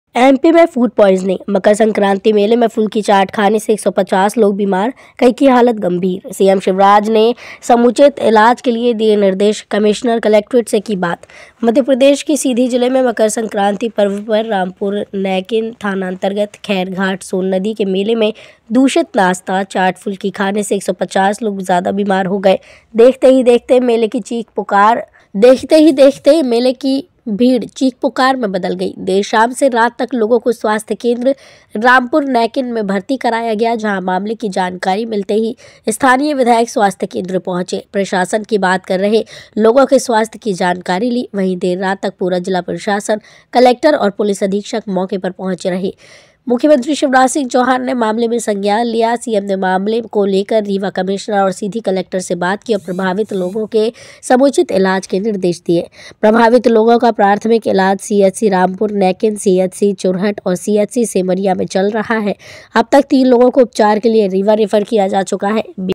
MP में food poisoning. Makar Sankranti मेले में फूल की चाट खाने से 150 लोग बीमार, कई की हालत गंभीर। सीएम शिवराज ने समुचित इलाज के लिए दिए निर्देश, कमिश्नर कलेक्ट्रेट से की बात। मध्य प्रदेश के सीधी जिले में मकर संक्रांति पर्व पर रामपुर नैकिन थाना अंतर्गत खैरघाट सोन नदी के मेले में दूषित नाश्ता चाट फुल्की खाने से 150 लोग ज्यादा बीमार हो गए। देखते ही देखते मेले की भीड़ चीख पुकार में बदल गई। देर शाम से रात तक लोगों को स्वास्थ्य केंद्र रामपुर नैकिन में भर्ती कराया गया, जहां मामले की जानकारी मिलते ही स्थानीय विधायक स्वास्थ्य केंद्र पहुंचे, प्रशासन की बात कर रहे लोगों के स्वास्थ्य की जानकारी ली। वहीं देर रात तक पूरा जिला प्रशासन, कलेक्टर और पुलिस अधीक्षक मौके पर पहुंचे रहे। मुख्यमंत्री शिवराज सिंह चौहान ने मामले में संज्ञान लिया। सीएम ने मामले को लेकर रीवा कमिश्नर और सीधी कलेक्टर से बात की और प्रभावित लोगों के समुचित इलाज के निर्देश दिए। प्रभावित लोगों का प्राथमिक इलाज सीएचसी रामपुर नैकिन, सीएचसी चुरहट और सीएचसी सेमरिया में चल रहा है। अब तक 3 लोगों को उपचार के लिए रीवा रेफर किया जा चुका है।